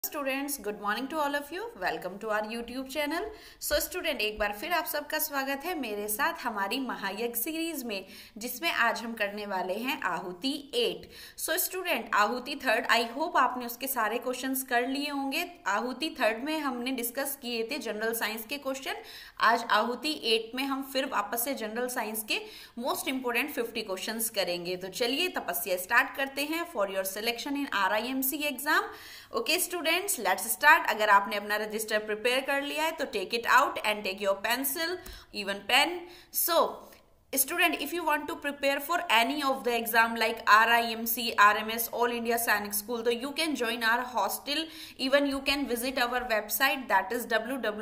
Students, good morning to all of you. Welcome to our YouTube channel. So student, एक बार फिर आप सबका स्वागत है मेरे साथ हमारी महायज्ञ सीरीज में, जिसमें आज हम करने वाले हैं आहुति 8। सो स्टूडेंट, आहुति 3 आई होप आपने उसके सारे क्वेश्चंस कर लिए होंगे। आहुति 3 में हमने डिस्कस किए थे जनरल साइंस के क्वेश्चन। आज आहुति 8 में हम फिर वापस से जनरल साइंस के मोस्ट इंपोर्टेंट 50 क्वेश्चंस करेंगे। तो चलिए तपस्या स्टार्ट करते हैं for your selection in RIMC exam. Okay students, let's start. अगर आपने अपना रजिस्टर प्रिपेयर कर लिया है तो take it out and take your pencil, even pen. So student, if you want to prepare for any of the exam like RIMC, RMS, All India Sainik School, so you can join our hostel. Even you can visit our website, that is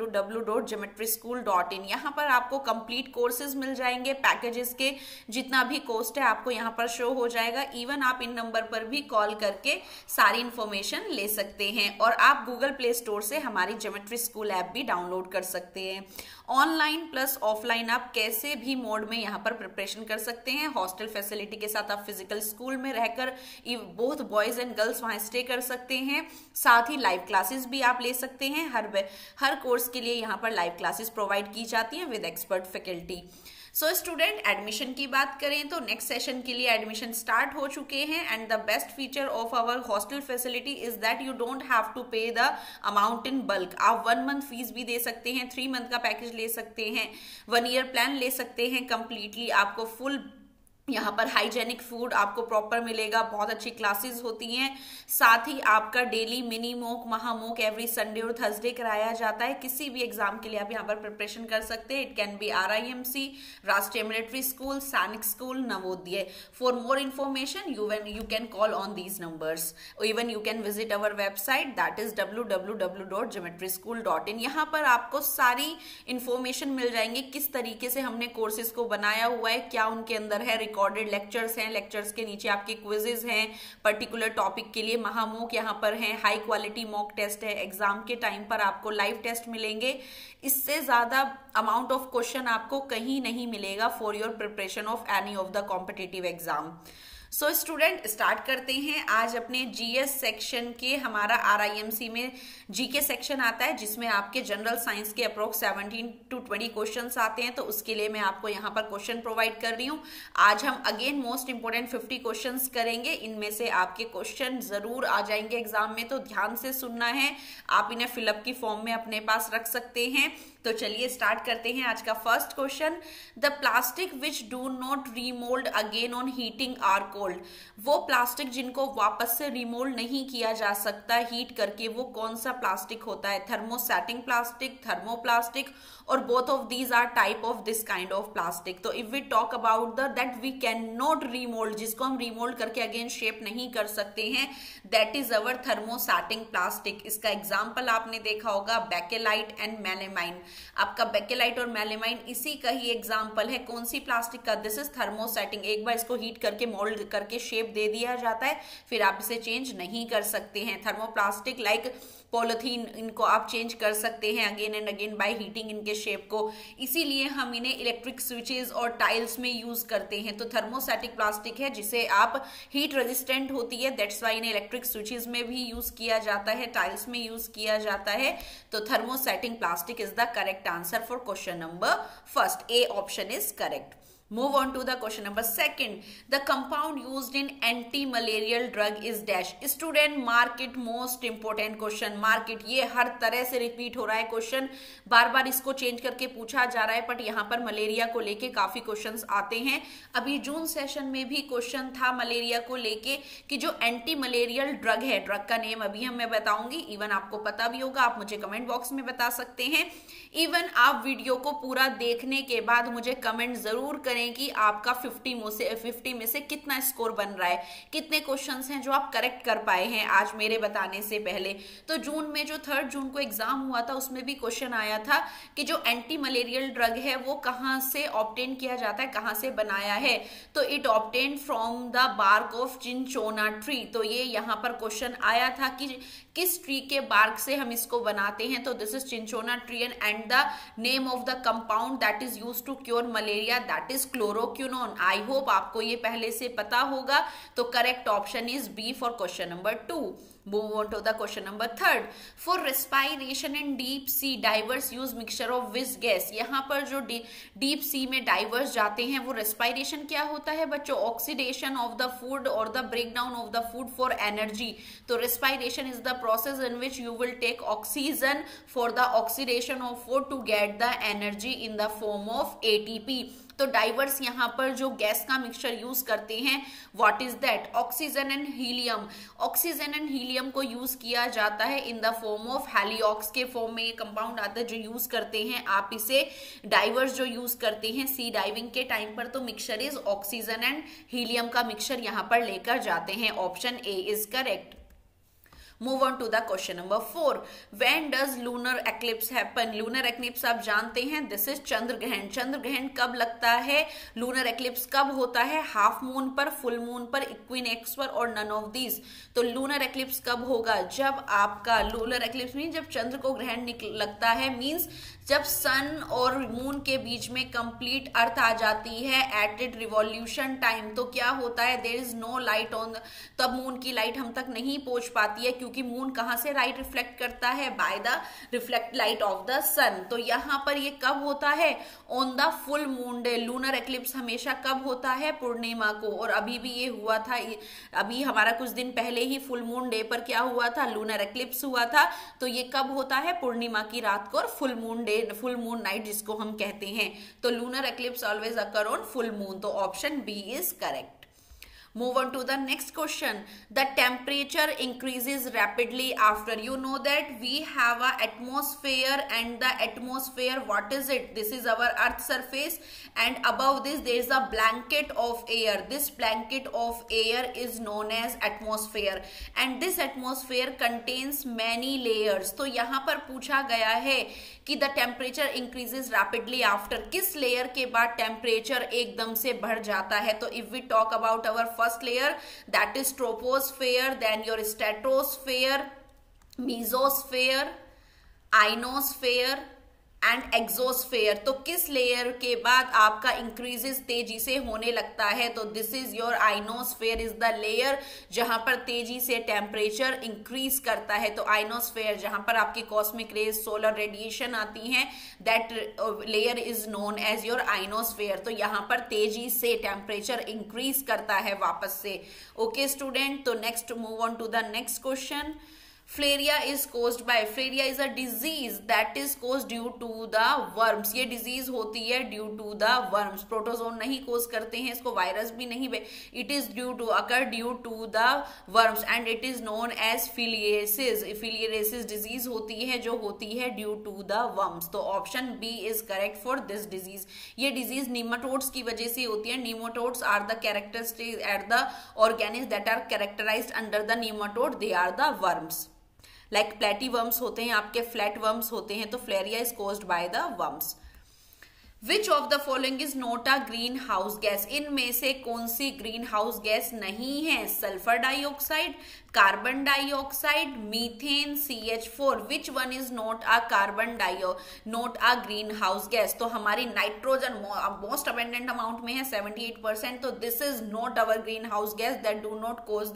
www.geometryschool.in. यहाँ पर आपको complete courses मिल जाएंगे, packages के जितना भी coast है आपको यहाँ पर शो हो जाएगा। इवन आप इन नंबर पर भी कॉल करके सारी इंफॉर्मेशन ले सकते हैं, और आप गूगल प्ले स्टोर से हमारी ज्योमेट्री स्कूल ऐप भी डाउनलोड कर सकते हैं। ऑनलाइन प्लस ऑफलाइन आप कैसे भी मोड में यहाँ पर प्रिपरेशन कर सकते हैं। हॉस्टल फैसिलिटी के साथ आप फिजिकल स्कूल में रहकर बोथ बॉयज एंड गर्ल्स वहां स्टे कर सकते हैं। साथ ही लाइव क्लासेस भी आप ले सकते हैं। हर कोर्स के लिए यहाँ पर लाइव क्लासेस प्रोवाइड की जाती हैं with expert faculty. So student, admission की बात करें तो नेक्स्ट सेशन के लिए एडमिशन स्टार्ट हो चुके हैं, and the best feature of our hostel facility is that you don't have to pay the amount in bulk. आप 1 मंथ फीस भी दे सकते हैं, 3 मंथ का पैकेज ले सकते हैं, 1 ईयर प्लान ले सकते हैं। कंप्लीटली आपको फुल यहाँ पर हाइजेनिक फूड आपको प्रॉपर मिलेगा, बहुत अच्छी क्लासेस होती हैं। साथ ही आपका डेली मिनी मॉक, महामॉक एवरी संडे और थर्सडे कराया जाता है। किसी भी एग्जाम के लिए आप यहाँ पर प्रिपरेशन कर सकते हैं। इट कैन बी RIMC, राष्ट्रीय मिलिट्री स्कूल, सैनिक school, Navodaya. For more information you can call on these numbers. Even you can visit our website, that is www.geometryschool.in. यहाँ पर आपको सारी इंफॉर्मेशन मिल जाएंगे, किस तरीके से हमने कोर्सेज को बनाया हुआ है, क्या उनके अंदर है। रिकॉर्डेड लेक्चर्स हैं, लेक्चर्स के नीचे आपके क्विजेज हैं, पर्टिकुलर टॉपिक के लिए महामॉक यहाँ पर हैं, हाई क्वालिटी मॉक टेस्ट है। एग्जाम के टाइम पर आपको लाइव टेस्ट मिलेंगे। इससे ज्यादा अमाउंट ऑफ क्वेश्चन आपको कहीं नहीं मिलेगा for your preparation of any of the competitive exam. So student, start करते हैं आज अपने GS सेक्शन के। हमारा RIMC में GK सेक्शन आता है, जिसमें आपके जनरल साइंस के अप्रोक्स 17 to 20 क्वेश्चंस आते हैं। तो उसके लिए मैं आपको यहाँ पर क्वेश्चन प्रोवाइड कर रही हूँ। आज हम अगेन मोस्ट इंपोर्टेंट 50 क्वेश्चंस करेंगे। इनमें से आपके क्वेश्चन जरूर आ जाएंगे एग्जाम में, तो ध्यान से सुनना है। आप इन्हें फिलअप की फॉर्म में अपने पास रख सकते हैं। तो चलिए स्टार्ट करते हैं आज का first question. The plastic which do not remould again on heating are called. वो प्लास्टिक जिनको वापस से रिमोल्ड नहीं किया जा सकता हीट करके, वो कौन सा प्लास्टिक होता है। थर्मोसेटिंग प्लास्टिक, थर्मोप्लास्टिक, और both of these are type of this kind of plastic. तो if we talk about the that we can not remould, जिसको हम रीमोल्ड करके अगेन शेप नहीं कर सकते हैं, that is our thermosetting plastic. इसका एग्जाम्पल आपने देखा होगा बेकेलाइट एंड मेलेमाइन। आपका बेकेलाइट और मेलेमाइन इसी का ही एग्जाम्पल है। कौन सी प्लास्टिक का? This is thermosetting. एक बार इसको हीट करके मोल्ड करके शेप दे दिया जाता है, फिर आप इसे चेंज नहीं कर सकते हैं। थर्मोप्लास्टिक लाइक पॉलिथीन, इनको आप चेंज कर सकते हैं again and again by heating इनके शेप को। इसीलिए हम इन्हें इलेक्ट्रिक स्विचेस और टाइल्स में यूज करते हैं। तो थर्मोसेटिक प्लास्टिक है जिसे आप हीट रेजिस्टेंट होती है, दैट्स वाई इन्हें इलेक्ट्रिक स्विचेस में भी यूज किया जाता है, टाइल्स में यूज किया जाता है। तो thermosetting plastic is the correct answer for question number first. A option is correct. Move on to the question number second. The compound used in anti-malarial drug is dash. Student, mark it, most important question. Mark it. ये हर तरह से repeat हो रहा है question, बार बार इसको change करके पूछा जा रहा है, बट यहाँ पर मलेरिया को लेके काफी क्वेश्चंस आते हैं। अभी जून सेशन में भी क्वेश्चन था मलेरिया को लेके कि जो एंटी मलेरियल ड्रग है, ड्रग का नेम अभी मैं बताऊंगी, इवन आपको पता भी होगा, आप मुझे कमेंट बॉक्स में बता सकते हैं। इवन आप वीडियो को पूरा देखने के बाद मुझे कमेंट जरूर करें कि आपका 50 में से कितना स्कोर बन रहा है, कितने क्वेश्चंस हैं जो आप करेक्ट कर पाए हैं आज मेरे बताने से पहले। तो जून में जो 3 जून को एग्जाम हुआ था, उसमें भी क्वेश्चन आया था कि जो एंटी मलेरियल ड्रग है वो कहां से ऑब्टेन किया जाता है, कहां से बनाया है। तो it obtain from the bark of cinchona tree. तो ये यहाँ पर क्वेश्चन आया था कि किस ट्री के बार्क से हम इसको बनाते हैं। तो this is cinchona tree and the name of the compound that is used to cure malaria, that is chloroquinone. I hope आपको ये पहले से पता होगा। तो correct option is B for question number 2। Move on to the question number 3rd. For respiration in deep sea, divers use mixture of which gas? यहाँ पर जो डीप सी में डाइवर्स जाते हैं वो रेस्पायरेशन क्या होता है बच्चों? ऑक्सीडेशन ऑफ द फूड और the break down of the food for energy. तो respiration is the process in which you will take oxygen for the oxidation of food to get the energy in the form of ATP. तो divers यहाँ पर जो gas का mixture use करते हैं, what is that? Oxygen and helium. Oxygen and helium को use किया जाता है in the form of heliox के फॉर्म में ये कंपाउंड आता है जो यूज करते हैं आप इसे। डाइवर्स जो यूज करते हैं सी डाइविंग के टाइम पर, तो mixture is oxygen and helium का मिक्सचर यहाँ पर लेकर जाते हैं। Option A is correct. Move on to the question number 4. When does lunar eclipse happen? Lunar eclipse आप जानते हैं, this is चंद्र ग्रहण। चंद्र ग्रहण कब लगता है? lunar eclipse कब होता है? हाफ मून पर, फुल मून पर, इक्विनेक्स पर और नन ऑफ दीज। तो lunar eclipse कब होगा? जब आपका lunar eclipse मीन जब चंद्र को ग्रहण लगता है, मीन्स जब सन और मून के बीच में कंप्लीट अर्थ आ जाती है एट इट रिवॉल्यूशन टाइम। तो क्या होता है? There is no light on, तब मून की लाइट हम तक नहीं पहुंच पाती है क्योंकि मून कहां से लाइट रिफ्लेक्ट करता है? By the reflect light of the sun. तो यहां पर ये कब होता है? On the full moon day. Lunar eclipse हमेशा कब होता है? पूर्णिमा को। और अभी भी ये हुआ था, अभी हमारा कुछ दिन पहले ही फुल मून डे पर क्या हुआ था? लूनर एक्लिप्स हुआ था। तो ये कब होता है? पूर्णिमा की रात को और full moon day, full moon night जिसको हम कहते हैं। तो lunar eclipse always occur on full moon. तो option B is correct. Move on to the next question. The temperature increases rapidly after. You know that we have a atmosphere, and the atmosphere, what is it? This is our earth surface, and above this there is a blanket of air. This blanket of air is known as atmosphere, and this atmosphere contains many layers. तो यहाँ पर पूछा गया है कि the temperature increases rapidly after, किस layer के बाद टेम्परेचर एकदम से बढ़ जाता है? तो if we talk about our first layer, that is troposphere, then your stratosphere, mesosphere, ionosphere and exosphere. तो किस लेयर के बाद आपका इंक्रीजेस तेजी से होने लगता है? तो this is your ionosphere is the layer जहां पर तेजी से टेम्परेचर इंक्रीज करता है। तो आइनोस्फेयर जहां पर आपकी कॉस्मिक रेज, सोलर रेडिएशन आती हैं, that layer is known as your ionosphere. तो यहां पर तेजी से टेम्परेचर इंक्रीज करता है वापस से। ओके स्टूडेंट, तो next move on to the next question. Flaria is caused by, Flaria is a disease that is caused due to the worms. ये डिजीज होती है due to the worms. Protozoan नहीं cause करते हैं इसको, virus भी नहीं, it is due to occur due to the worms and it is known as filariasis. Filariasis disease होती है जो होती है ड्यू टू द वर्म्स। तो option B is correct for this disease. ये डिजीज निमाटोड्स की वजह से होती है। Nematodes are the characteristic at the organism that are characterized under the nematode, they are the worms. Like platy worms होते हैं आपके, फ्लैट वर्म्स होते हैं। तो filaria is caused by the worms. Which of the following is not a green house gas? इनमें से कौन सी ग्रीन हाउस गैस नहीं है? Sulphur dioxide, carbon dioxide, methane, CH4। Which one is not a carbon not a green house gas? तो हमारी nitrogen most abundant amount में है 78%। तो this is not our green house gas that do not cause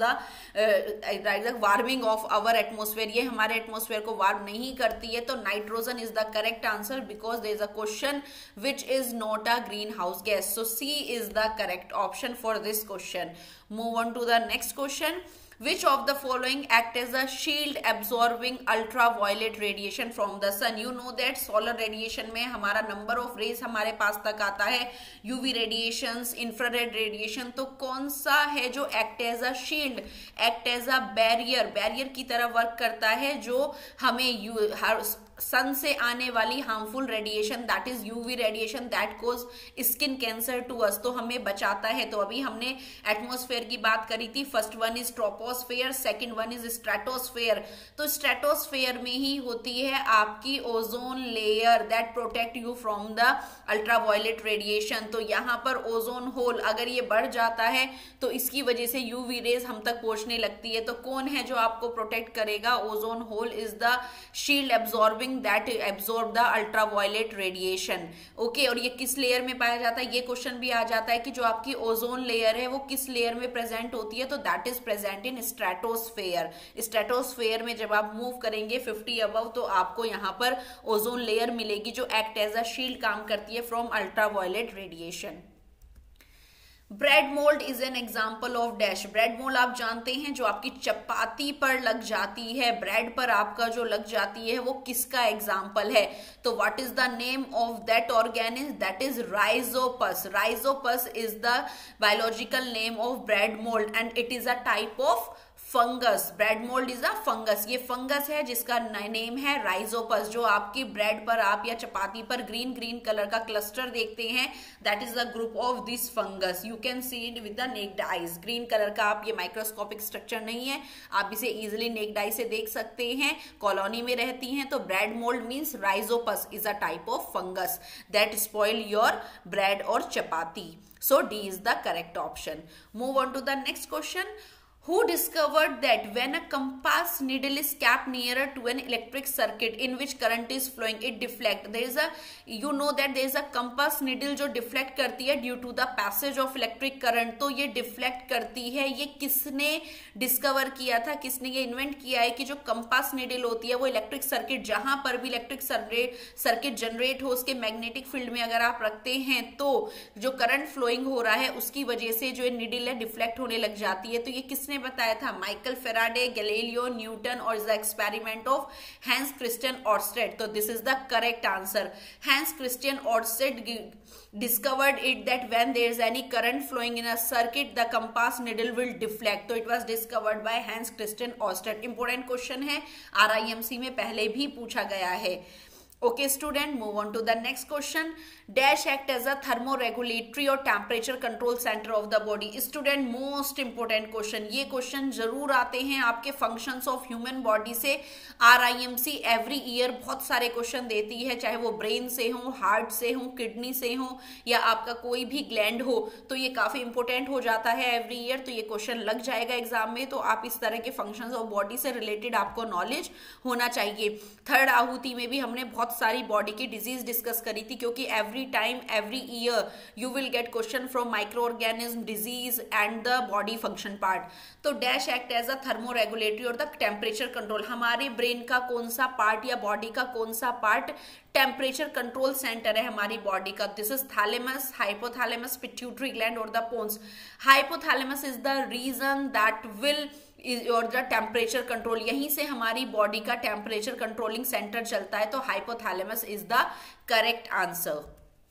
the warming of our atmosphere. ये हमारे atmosphere को warm नहीं करती है। तो nitrogen is the correct answer because there is a question which is not a greenhouse gas. So C is the correct option for this question. Move on to the next question. Which of the following act as a shield absorbing ultraviolet radiation from the sun? You know that solar radiation में हमारा number of rays हमारे पास तक आता है, UV radiations, infrared radiation। तो कौन सा है जो act as a shield, act as a barrier की तरह वर्क करता है, जो हमें सन से आने वाली harmful radiation, that is UV radiation that cause skin cancer to us, तो हमें बचाता है। तो अभी हमने एटमॉस्फेयर की बात करी थी। First one is tropo troposphere, second one is stratosphere. तो स्ट्रेटोस्फेयर में ही होती है आपकी ozone layer that protect you from the ultraviolet radiation. तो यहाँ पर ओजोन होल अगर ये बढ़ जाता है तो इसकी वजह से यूवी रेज हम तक पहुंचने लगती है। तो कौन है जो आपको प्रोटेक्ट करेगा? Ozone hole is the shield absorbing that absorb the ultraviolet radiation. Okay, और ये किस लेयर में पाया जाता है? ये क्वेश्चन भी आ जाता है कि जो आपकी ओजोन लेयर है वो किस लेयर में प्रेजेंट होती है? तो that is present in stratosphere. Stratosphere में जब आप मूव करेंगे 50 अबव तो आपको यहाँ पर ओजोन लेयर मिलेगी जो एक्ट एज अ शील्ड काम करती है from ultraviolet radiation. Bread mould is an example of dash. Bread mould आप जानते हैं जो आपकी चपाती पर लग जाती है, ब्रेड पर आपका जो लग जाती है वो किसका एग्जाम्पल है? तो what is the name of that organism? That is rhizopus. Rhizopus is the biological name of bread mould and it is a type of fungus. Bread mould is a fungus. ये fungus है जिसका name है Rhizopus. जो आपकी bread पर आप या चपाती पर ग्रीन ग्रीन कलर का क्लस्टर देखते हैं that is the group of this fungus. You can see it with the naked eyes. Green colour का आप, ये माइक्रोस्कोपिक स्ट्रक्चर नहीं है, आप इसे इजिली नेक्ड आई से देख सकते हैं। कॉलोनी में रहती हैं। तो bread mould means rhizopus is a type of fungus that spoil your bread और चपाती। So D is the correct option. Move on to the next question. Who discovered that when a compass needle is kept nearer to an electric circuit in which current is flowing, it deflect? There is a, you know that there is a compass needle जो deflect करती है due to the passage of electric current। तो ये deflect करती है। ये किसने discover किया था? किसने ये invent किया है कि जो compass needle होती है वो electric circuit, जहां पर भी electric circuit generate हो उसके magnetic field में अगर आप रखते हैं तो जो current flowing हो रहा है उसकी वजह से जो needle है deflect होने लग जाती है। तो ये किसने बताया था? माइकल फेराडे, गैलीलियो, न्यूटन और the experiment of Hans Christian Oersted. तो this is the correct answer. Hans Christian Oersted discovered it that when there is any current flowing in a circuit the compass needle will deflect। तो it was discovered by Hans Christian Ørsted। important question है, RIMC में पहले भी पूछा गया है। Okay student, move on to the next question. Dash act as a thermoregulatory or temperature control center of the body। Student, most important question। ये question जरूर आते हैं आपके functions of human body से। RIMC every year बहुत सारे question देती है, चाहे वो ब्रेन से हो, हार्ट से हो, किडनी से हो या आपका कोई भी ग्लैंड हो। तो ये काफी इंपॉर्टेंट हो जाता है एवरी ईयर। तो ये क्वेश्चन लग जाएगा एग्जाम में। तो आप इस तरह के फंक्शंस ऑफ बॉडी से रिलेटेड आपको नॉलेज होना चाहिए। थर्ड आहुति में भी हमने बहुत सारी बॉडी की डिजीज डिस्कस करी थी, क्योंकि every time every year you will get question from micro organism, disease and the body function part. तो dash act as a thermoregulatory और द टेम्परेचर कंट्रोल। हमारे ब्रेन का कौन सा पार्ट या बॉडी का कौन सा पार्ट टेम्परेचर कंट्रोल सेंटर है हमारी बॉडी का? This is thalamus, hypothalamus, pituitary gland और the pons. Hypothalamus is the region that will और द टेम्परेचर कंट्रोल, यहीं से हमारी बॉडी का टेम्परेचर कंट्रोलिंग सेंटर चलता है। तो hypothalamus is the correct answer.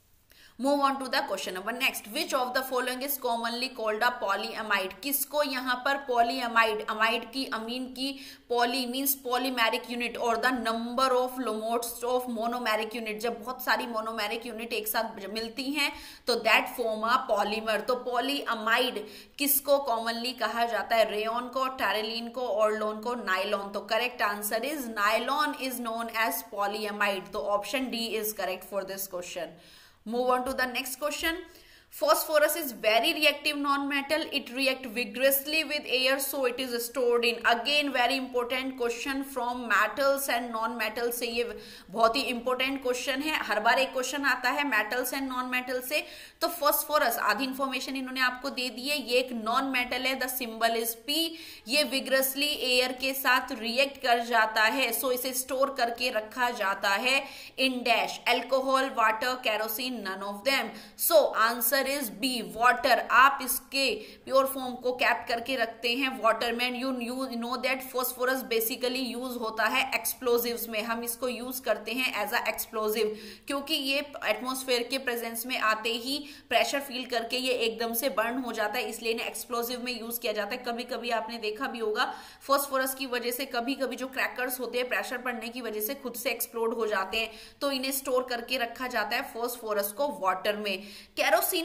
Move on to the question number next. Which of the following is commonly called a polyamide? किसको यहाँ पर पॉलीएमाइड, अमाइड की, अमीन की, पॉली मीन्स पॉलीमेरिक यूनिट और the number of modes of monomeric unit. जब बहुत सारी monomeric unit एक साथ मिलती हैं तो दैट फॉर्म अ पॉलीमर। तो पॉलीअमाइड किसको कॉमनली कहा जाता है? रेयन को, टेरेलिन को, ऑर्लोन को, नाइलॉन। तो correct answer is nylon is known as polyamide. तो option D is correct for this question. Move on to the next question. Phosphorus is very reactive non-metal. It react vigorously with air, so it is stored in. Again very important question from metals and non-metal से। ये बहुत ही important question है, हर बार एक question आता है metals and non-metal से। तो phosphorus आधी information इन्होंने आपको दे दी है। ये एक non-metal है, the symbol is P। ये vigorously air के साथ react कर जाता है, so इसे store करके रखा जाता है in dash alcohol, water, kerosene, none of them। So answer is B water. आप इसके प्योर फॉर्म को कैप करके रखते हैं वाटर में। You know that phosphorus basically use होता है एक्सप्लोजिव्स में। हम इसको यूज करते हैं एज अ एक्सप्लोजिव, क्योंकि ये एटमॉस्फेयर के प्रेजेंस में आते ही प्रेशर फील करके ये एकदम से बर्न हो जाता है, इसलिए इन्हें एक्सप्लोजिव में यूज किया जाता है। कभी कभी आपने देखा भी होगा फॉस्फोरस की वजह से कभी कभी जो क्रैकर्स होते हैं प्रेशर पड़ने की वजह से खुद से एक्सप्लोड हो जाते हैं, तो इन्हें स्टोर करके रखा जाता है फॉस्फोरस को वाटर में। केरोसिन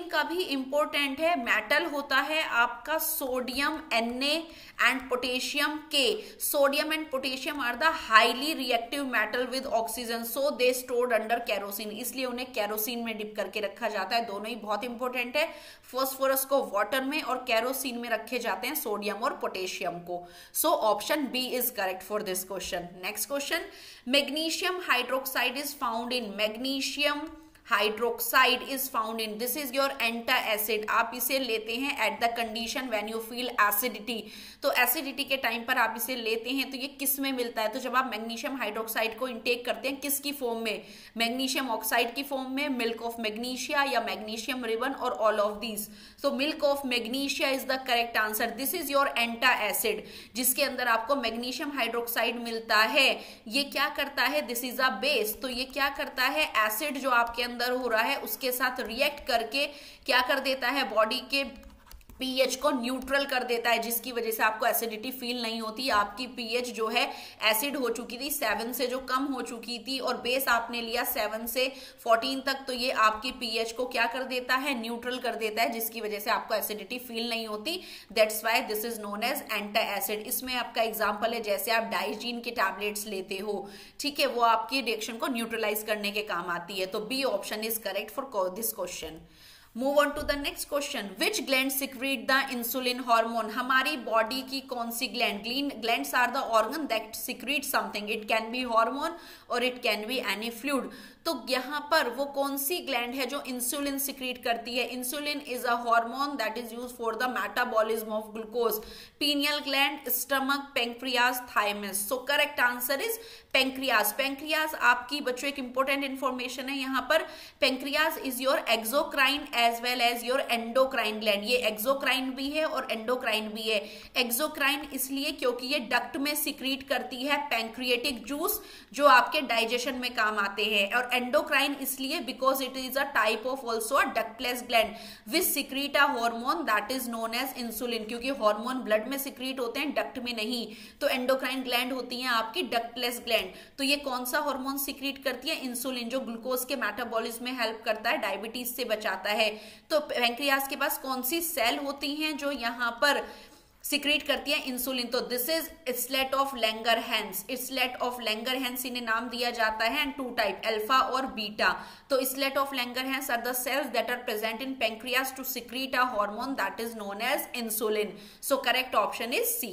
का भी इंपॉर्टेंट है। मेटल होता है आपका sodium Na and potassium K। Sodium and potassium are the highly reactive metal with oxygen, so they stored under kerosene, इसलिए उन्हें केरोसिन में डिप करके रखा जाता है। दोनों ही बहुत इंपॉर्टेंट है। फास्फोरस को वाटर में और केरोसिन में रखे जाते हैं, सोडियम और पोटेशियम को। So option B is correct for this question. Next question, magnesium hydroxide is found in, magnesium hydroxide is found in, this is your antacid. आप इसे लेते हैं at the condition when you feel acidity, तो acidity के time पर आप इसे लेते हैं। तो ये किस में मिलता है? तो जब आप मैग्नीशियम हाइड्रोक्साइड को इंटेक करते हैं, किसकी फॉर्म में? मैग्नीशियम ऑक्साइड की फॉर्म में, मिल्क ऑफ मैग्नीशिया या मैग्नीशियम रिबन और all of these. So milk of magnesia is the correct answer. This is your antacid, जिसके अंदर आपको मैग्नीशियम हाइड्रोक्साइड मिलता है। ये क्या करता है? दिस इज अ बेस, तो ये क्या करता है? एसिड जो आपके अंदर हो रहा है उसके साथ रिएक्ट करके क्या कर देता है? बॉडी के पीएच को न्यूट्रल कर देता है, जिसकी वजह से आपको एसिडिटी फील नहीं होती। आपकी पीएच जो है एसिड हो चुकी थी 7 से जो कम हो चुकी थी, और बेस आपने लिया 7 से 14 तक, तो ये आपकी पीएच को क्या कर देता है? न्यूट्रल कर देता है, जिसकी वजह से आपको एसिडिटी फील नहीं होती। That's why this is known as antacid. इसमें आपका एग्जाम्पल है जैसे आप डाइजीन के टैबलेट्स लेते हो, ठीक है, वो आपकी रिएक्शन को न्यूट्रलाइज करने के काम आती है। तो B option is correct for this question. Move on to the next question. Which gland secrete the insulin hormone? हमारी बॉडी की कौन सी gland? Glands are the organ that secrete something. It can be hormone or it can be any fluid. तो यहाँ पर वो कौन सी ग्लैंड है जो इंसुलिन सिक्रीट करती है? Insulin is a hormone that is used for the metabolism of glucose. Pineal gland, stomach, pancreas, thymus. So correct answer is pancreas. Pancreas आपकी बच्चों एक इंपॉर्टेंट इंफॉर्मेशन है यहाँ पर। Pancreas is your exocrine as well as your endocrine gland. ये exocrine भी है और एंडोक्राइन भी है। एक्सोक्राइन इसलिए क्योंकि ये डक्ट में सिक्रीट करती है पैंक्रिएटिक जूस, जो आपके डाइजेशन में काम आते हैं, और एंडोक्राइन इसलिए because it is a type of also a ductless gland which secrete a hormone that is known as insulin, क्योंकि हार्मोन ब्लड में सिक्रीट होते हैं, डक्ट में नहीं। तो एंडोक्राइन ग्लैंड होती है आपकी डक्टलेस ग्लैंड। तो ये कौन सा हार्मोन सिक्रीट करती है? इंसुलिन, जो ग्लूकोज के मेटाबॉलिज्म में हेल्प करता है, डायबिटीज से बचाता है। तो पैंक्रियाज के पास कौन सी सेल होती हैं जो यहाँ पर सिक्रीट करती है इंसुलिन? तो this is islet of Langerhans. Islet of Langerhans इन्हें नाम दिया जाता है, एंड 2 टाइप, अल्फा और बीटा। तो islet of Langerhans are the cells that are present in pancreas to secrete a hormone that is known as insulin. So correct option is C.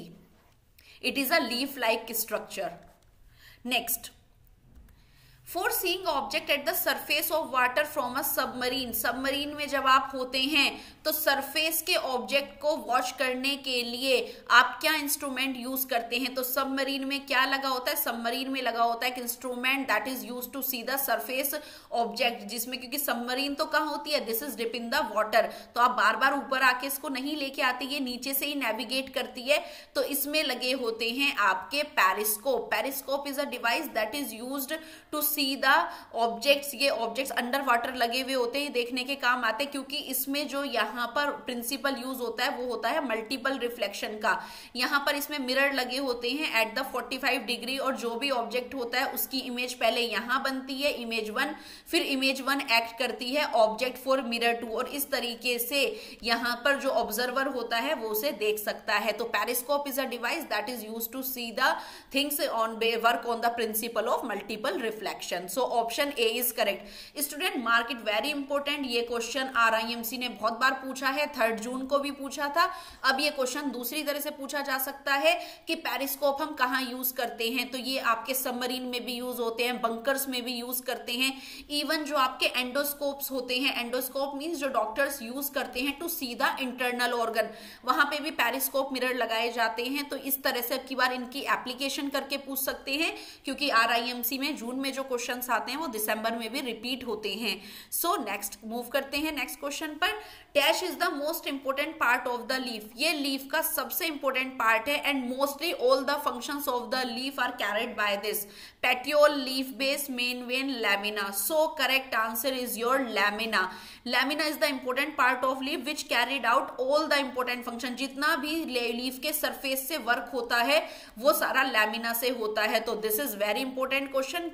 It is a leaf like structure. Next, for seeing object at the surface of water from a submarine. Submarine में जब आप होते हैं तो surface के object को watch करने के लिए आप क्या इंस्ट्रूमेंट यूज करते हैं? तो सबमरीन में क्या लगा होता है? सबमरीन में लगा होता है एक instrument that is use to see the surface object, जिसमें, क्योंकि सबमरीन तो कहाँ होती है? This is dip in the water, तो आप बार बार ऊपर आके इसको नहीं लेके आते, ये नीचे से ही नेविगेट करती है। तो इसमें लगे होते हैं आपके periscope. Periscope is a device that is used to see the objects. ये ऑब्जेक्ट्स अंडर वाटर लगे हुए होते हैं, देखने के काम आते हैं, क्योंकि इसमें जो यहाँ पर प्रिंसिपल यूज होता है वो होता है मल्टीपल रिफ्लेक्शन का। यहाँ पर इसमें मिरर लगे होते हैं एट द 45 डिग्री, और जो भी ऑब्जेक्ट होता है उसकी इमेज पहले यहाँ बनती है, इमेज 1, फिर इमेज 1 एक्ट करती है ऑब्जेक्ट फॉर मिरर 2, और इस तरीके से यहाँ पर जो ऑब्जर्वर होता है वो उसे देख सकता है। तो periscope is a device that is used to see the things on work on the principle of multiple reflection. So option A is correct. Student mark it, very important. ये क्वेश्चन RIMC ने बहुत बार पूछा है, 3 जून को भी पूछा था। अब ये क्वेश्चन दूसरी तरह से पूछा जा सकता है कि पेरिस्कोप हम कहाँ यूज करते हैं? तो ये आपके सबमरीन में भी यूज होते हैं, बंकर्स में भी यूज करते हैं, इवन जो आपके एंडोस्कोप्स होते हैं, एंडोस्कोप मींस जो डॉक्टर्स यूज करते हैं to see the internal organ, वहां पे भी पेरिस्कोप मिरर लगाए जाते हैं। तो इस तरह से अब की बार इनकी एप्लीकेशन करके पूछ सकते हैं, क्योंकि RIMC में जून में जो क्वेश्चन आते हैं वो दिसंबर में भी रिपीट होते हैं। सो नेक्स्ट मूव करते हैं नेक्स्ट क्वेश्चन पर। Dash is the most important part of the leaf. ये लीफ का सबसे इंपोर्टेंट पार्ट है, and mostly all the functions of the leaf are carried by this. Petiole, leaf base, main vein, lamina. So correct answer is your lamina. Lamina is the important part of leaf which carried out all the important function. जितना भी leaf के surface से work होता है वो सारा lamina से होता है। तो this is very important question, क्योंकि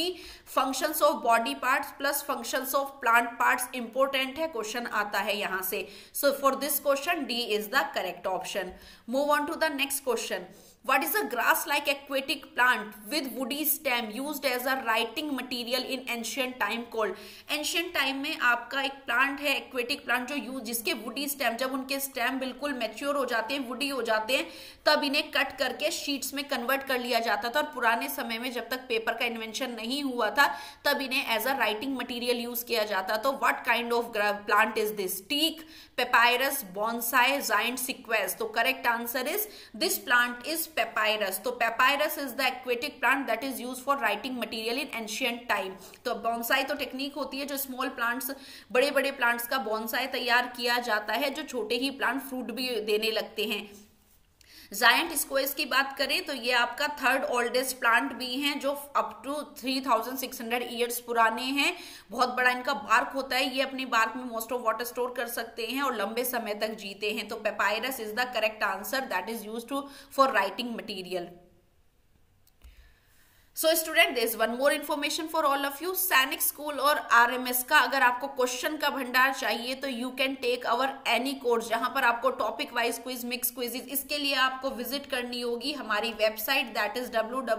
functions of body parts plus functions of plant parts important है, क्वेश्चन आता है यहां से। So for this question D is the correct option. Move on to the next question. What is a grass-like aquatic plant with woody stem used as a writing material in ancient time called? Ancient time में आपका एक plant है, aquatic plant, जो जिसके woody stem, जब उनके stem बिल्कुल mature हो जाते हैं, woody हो जाते हैं, तब इन्हें कट करके शीट्स में कन्वर्ट कर लिया जाता था। और पुराने समय में जब तक पेपर का इन्वेंशन नहीं हुआ था तब इन्हें as a writing material use किया जाता। तो what kind of plant is this? Teak, papyrus, bonsai, giant sequoias. तो correct answer is this plant is papyrus. तो papyrus is the aquatic plant that is used for writing material in ancient time. तो bonsai तो technique होती है जो small plants, बड़े बड़े plants का बॉन्साई तैयार किया जाता है, जो छोटे ही प्लांट फ्रूट भी देने लगते हैं। जायंट स्क्वेस की बात करें तो ये आपका थर्ड ओल्डेस्ट प्लांट भी हैं, जो अप टू 3600 ईयर्स पुराने हैं। बहुत बड़ा इनका बार्क होता है, ये अपनी बार्क में मोस्ट ऑफ वाटर स्टोर कर सकते हैं और लंबे समय तक जीते हैं। तो papyrus is the correct answer that is used for writing material. So student, there is one more information for all of you. Sainik school और आरएमएस का अगर आपको क्वेश्चन का भंडार चाहिए तो you can take our any course, जहां पर आपको topic wise quiz, mix quizzes, इसके लिए आपको विजिट करनी होगी हमारी वेबसाइट दैट इज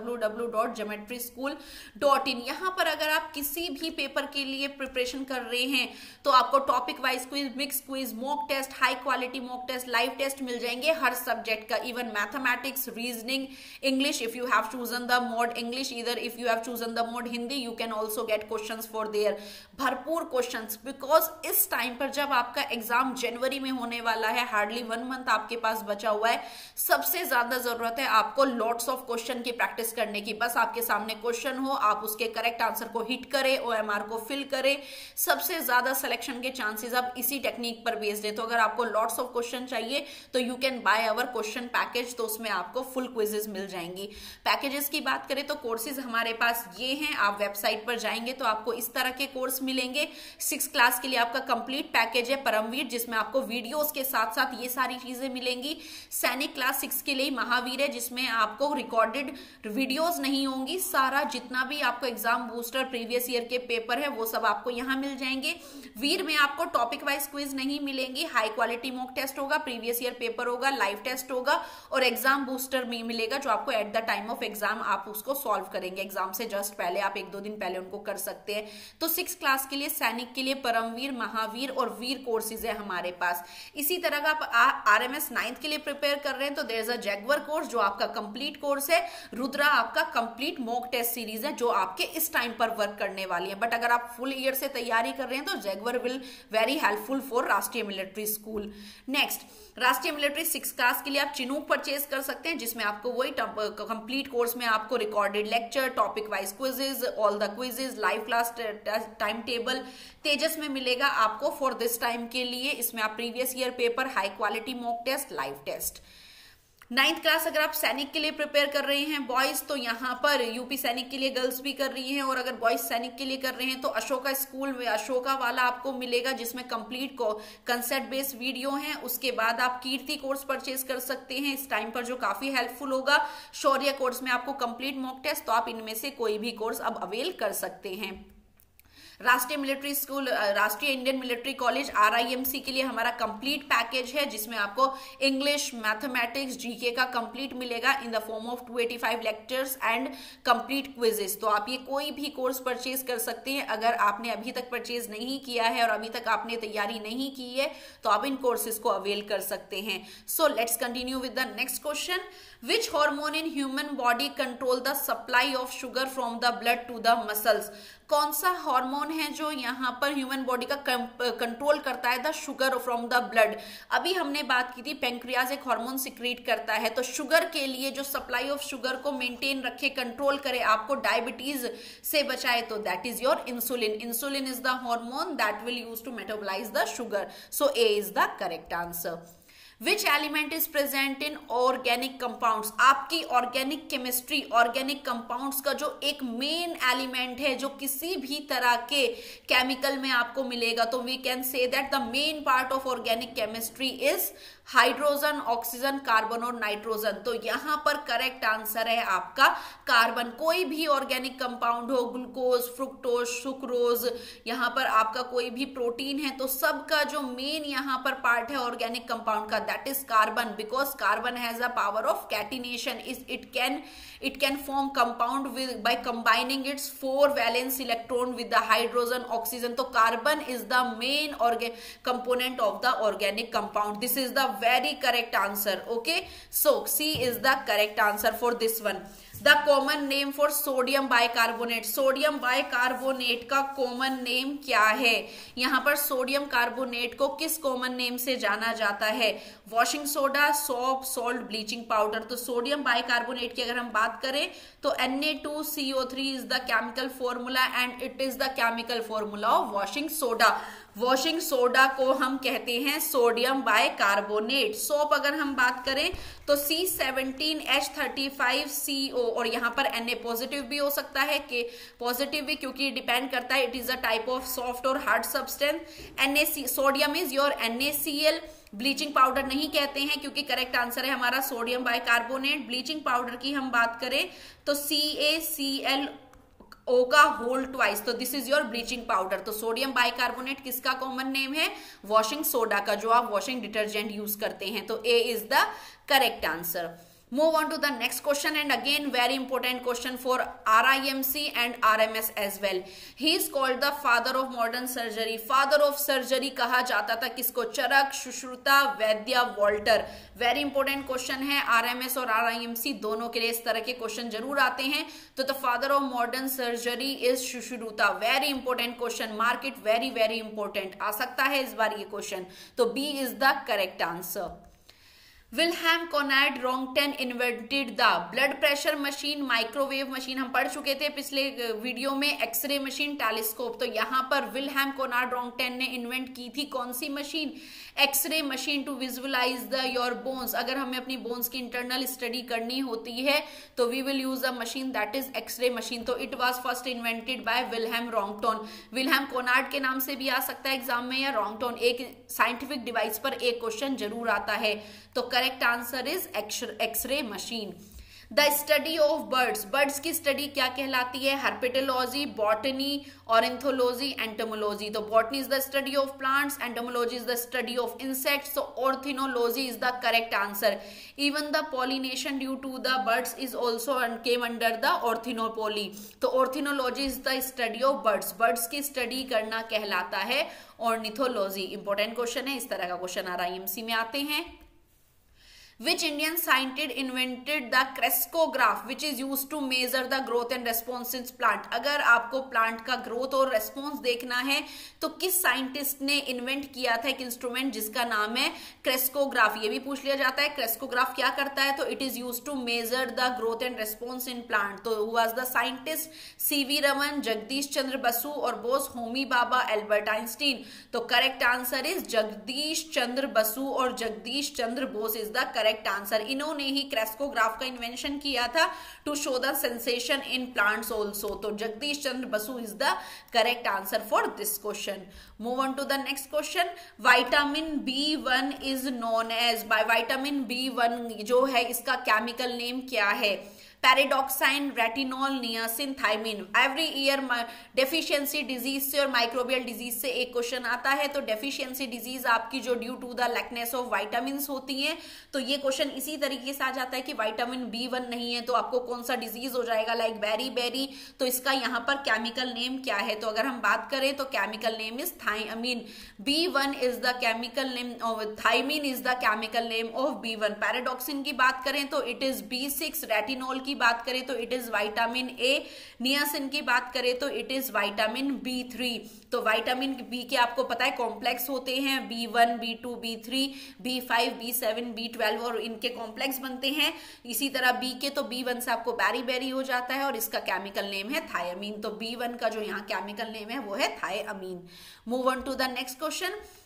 www.geometryschool.in। यहाँ पर अगर आप किसी भी पेपर के लिए प्रिपरेशन कर रहे हैं तो आपको topic wise quiz, mix quiz, mock test, high quality mock test, live test मिल जाएंगे हर सब्जेक्ट का, even mathematics, reasoning, English if you have chosen the mode English, either if you have chosen the mode Hindi you can also get questions for there। भरपूर questions, because इस time पर जब आपका exam जनवरी में होने वाला है, हार्डली 1 मंथ आपके पास बचा हुआ है, सबसे ज्यादा जरूरत है आपको लॉट्स ऑफ क्वेश्चन की प्रैक्टिस करने की। बस आपके सामने क्वेश्चन हो, आप उसके करेक्ट आंसर को हिट करें, ओएमआर को फिल करें, सबसे ज्यादा सिलेक्शन के चांसेस अब इसी टेक्निक पर बेस्ड है। तो अगर आपको लॉट्स ऑफ क्वेश्चन चाहिए तो you can buy our question package, तो उसमें आपको फुल क्विजेस मिल जाएंगी। पैकेजेस की बात करें तो कोर्सेज हमारे पास ये हैं, आप वेबसाइट पर जाएंगे तो आपको इस तरह के कोर्स मिलेंगे। 6 क्लास के लिए आपका कंप्लीट पैकेज है परमवीर, जिसमें आपको वीडियोस के साथ साथ ये सारी चीजें मिलेंगी। सैनिक क्लास 6 के लिए महावीर है, जिसमें आपको रिकॉर्डेड वीडियोस नहीं होंगी, सारा जितना भी आपको एग्जाम बूस्टर प्रीवियस ईयर के पेपर है वो सब आपको यहाँ मिल जाएंगे। वीर में आपको टॉपिक वाइज क्विज नहीं मिलेंगी, हाई क्वालिटी मॉक टेस्ट होगा, प्रीवियस ईयर पेपर होगा, लाइव टेस्ट होगा और एग्जाम बूस्टर में मिलेगा, जो आपको at the time of exam आप उसको सॉल्व करेंगे। एग्जाम से जस्ट पहले आप 1-2 दिन पहले उनको कर सकते हैं। तो 6 क्लास के लिए सैनिक के लिए परमवीर, महावीर और वीर कोर्सेज है हमारे पास। इसी तरह का आप आरएमएस 9th के लिए प्रिपेयर कर रहे हैं तो there is a Jaguar course जो आपका कंप्लीट कोर्स है। रुद्रा आपका कंप्लीट मॉक टेस्ट सीरीज है जो आपके इस टाइम पर वर्क करने वाली है। बट अगर आप फुल ईयर से तैयारी कर रहे हैं तो Jaguar will very helpful for Rashtriya military school. Next, Rashtriya military 6 class के लिए आप चिनूक परचेज कर सकते हैं, जिसमें आपको वही कंप्लीट कोर्स में आपको recorded lecture, topic wise quizzes, all the quizzes, live class time table Tejas में मिलेगा आपको फॉर दिस टाइम के लिए। इसमें आप previous year paper, high quality mock test, live test. 9th class अगर आप सैनिक के लिए प्रिपेयर कर रहे हैं बॉयज, तो यहाँ पर यूपी सैनिक के लिए गर्ल्स भी कर रही हैं, और अगर बॉयज सैनिक के लिए कर रहे हैं तो अशोका स्कूल में अशोका वाला आपको मिलेगा, जिसमें कंप्लीट को कंसेप्ट बेस्ड वीडियो है। उसके बाद आप कीर्ति कोर्स परचेज कर सकते हैं इस टाइम पर, जो काफी हेल्पफुल होगा। शौर्य कोर्स में आपको कंप्लीट मॉक टेस्ट, तो आप इनमें से कोई भी कोर्स अब अवेल कर सकते हैं। Rashtriya military school, Rashtriya Indian military college RIMC के लिए हमारा कंप्लीट पैकेज है, जिसमें आपको इंग्लिश, मैथमेटिक्स, जीके का कंप्लीट मिलेगा in the form of 285 lectures and complete quizzes. तो आप ये कोई भी कोर्स परचेज कर सकते हैं। अगर आपने अभी तक परचेज नहीं किया है और अभी तक आपने तैयारी नहीं की है तो आप इन कोर्सेज को अवेल कर सकते हैं। So let's continue with the next question. Which hormone in human body control the supply of sugar from the blood to the muscles? कौन सा हार्मोन है जो यहाँ पर ह्यूमन बॉडी का कंट्रोल करता है the sugar from the blood? अभी हमने बात की थी पेंक्रियाज एक हार्मोन सिक्रीट करता है, तो शुगर के लिए जो सप्लाई ऑफ शुगर को मेंटेन रखे, कंट्रोल करे, आपको डायबिटीज से बचाए, तो that is your insulin. Insulin is the hormone that will use to metabolize the sugar. So A is the correct answer. Which element is present in organic compounds? आपकी organic chemistry, organic compounds का जो एक main element है जो किसी भी तरह के केमिकल में आपको मिलेगा, तो we can say that the main part of organic chemistry is hydrogen, oxygen, carbon और नाइट्रोजन। तो यहां पर करेक्ट आंसर है आपका कार्बन। कोई भी ऑर्गेनिक कंपाउंड हो, ग्लूकोज, फ्रुक्टोज, सुक्रोज, यहां पर आपका कोई भी प्रोटीन है, तो सबका जो मेन यहां पर पार्ट है ऑर्गेनिक कंपाउंड का, that is carbon, because carbon has a power of catenation. It can form compound with by combining its 4 valence electron with the hydrogen, oxygen. तो carbon is the main component of the organic compound. This is the very correct answer. Okay, so C is the correct answer for this one. The common name for sodium bicarbonate. Sodium bicarbonate का common name क्या है? यहां पर sodium carbonate को किस common name से जाना जाता है? Washing soda, soap, salt, bleaching powder. तो सोडियम बाइकार्बोनेट की अगर हम बात करें तो Na2CO3 is the chemical formula and it is the chemical formula of washing soda. Washing soda को हम कहते हैं सोडियम बाइकार्बोनेट। सोप अगर हम बात करें तो C17H35CO, और यहां पर Na पॉजिटिव भी हो सकता है, के पॉजिटिव भी, क्योंकि डिपेंड करता है, it is a type of soft और hard substance. NaC, sodium is your NaCl। Bleaching powder नहीं कहते हैं क्योंकि करेक्ट आंसर है हमारा सोडियम बाइकार्बोनेट। ब्लीचिंग पाउडर की हम बात करें तो CaClO का होल ट्वाइस। तो this is your bleaching powder. तो सोडियम बाइकार्बोनेट किसका कॉमन नेम है? वॉशिंग सोडा का, जो आप वॉशिंग डिटर्जेंट यूज करते हैं। तो A is the correct answer. Move on to the next question, and again very important question for RIMC and RMS as well. He is called the father of modern surgery. Father of surgery कहा जाता था किसको? चरक, सुश्रुता, वैद्य, Walter. Very important question है, RMS और RIMC दोनों के लिए इस तरह के क्वेश्चन जरूर आते हैं। तो the father of modern surgery is Sushruta. Very important question, mark it, very very important, आ सकता है इस बार ये क्वेश्चन। तो B is the correct answer. Wilhelm Conrad Roentgen invented the blood pressure machine, microwave machine. हम पढ़ चुके थे पिछले वीडियो में, एक्सरे मशीन, टेलीस्कोप। तो यहां पर विल्हेम कॉनराड रॉन्गटेन ने इन्वेंट की थी कौन सी machine? X ray machine to visualize the your bones. अगर हमें अपनी बोन्स की इंटरनल स्टडी करनी होती है तो we will use a machine that is x ray machine. तो it was first invented by Wilhelm Roentgen. Wilhelm Conrad के नाम से भी आ सकता है एग्जाम में, या रॉन्गटन। एक साइंटिफिक डिवाइस पर एक क्वेश्चन जरूर आता है। तो correct answer is x ray machine. The study of birds, birds की स्टडी क्या कहलाती है? Herpetology, botany, ornithology, entomology. तो botany is the study of plants, entomology is the study of insects, तो ornithology is the correct answer. Even the pollination due to the birds is also came under the ornithophily. तो ornithology is the study of birds. Birds की study करना कहलाता है ornithology. Important question है, इस तरह का क्वेश्चन RIMC में आते हैं। Which Indian scientist invented the crescograph which is used to measure the growth and response in plant? अगर आपको प्लांट का ग्रोथ और रेस्पॉन्स देखना है तो किस साइंटिस्ट ने इन्वेंट किया था एक इंस्ट्रूमेंट जिसका नाम है क्रेस्कोग्राफ? ये भी पूछ लिया जाता है, क्रेस्कोग्राफ क्या करता है? तो it is use to measure the growth and response in plant. तो who was the scientist? CV Raman, Jagdish Chandra Basu और बोस होमी बाबा, एल्बर्ट आइंस्टीन। तो correct answer is Jagdish Chandra Basu और Jagdish Chandra Bose is the correct answer. इन्होंने ही क्रेस्कोग्राफ का इन्वेंशन किया था to show the sensation in plants also. तो Jagdish Chandra Basu is the correct answer for this question. Move on to the next question. Vitamin B1 is known as, by vitamin B1 जो है इसका chemical name क्या है? Pyridoxine, retinol, niacin, thiamine. Every year deficiency disease से और microbial disease से एक question आता है। तो डेफिशिएंसी डिजीज आपकी जो due to the lackness of vitamins होती हैं, तो ये क्वेश्चन इसी तरीके से आ जाता है कि विटामिन B1 नहीं है तो आपको कौन सा डिजीज हो जाएगा, लाइक बेरी। तो इसका यहाँ पर केमिकल नेम क्या है? तो अगर हम बात करें तो chemical name is thiamine. B1 is the chemical name, thiamine is the chemical name of B1। Pyridoxine की बात करें तो इट इज B6। रेटिनॉल की बात करें तो it is vitamin A। Niacin की बात करें तो इट इज विटामिन B3। तो विटामिन B के आपको पता है कॉम्प्लेक्स होते हैं, B1, B2, B3, B5, B7, B12 और इनके कॉम्प्लेक्स बनते हैं। इसी तरह B के तो B1 से आपको बेरी हो जाता है और इसका केमिकल नेम है थायमीन। तो B1 का जो यहाँ केमिकल नेम है वो है thiamine. Move on to the next question.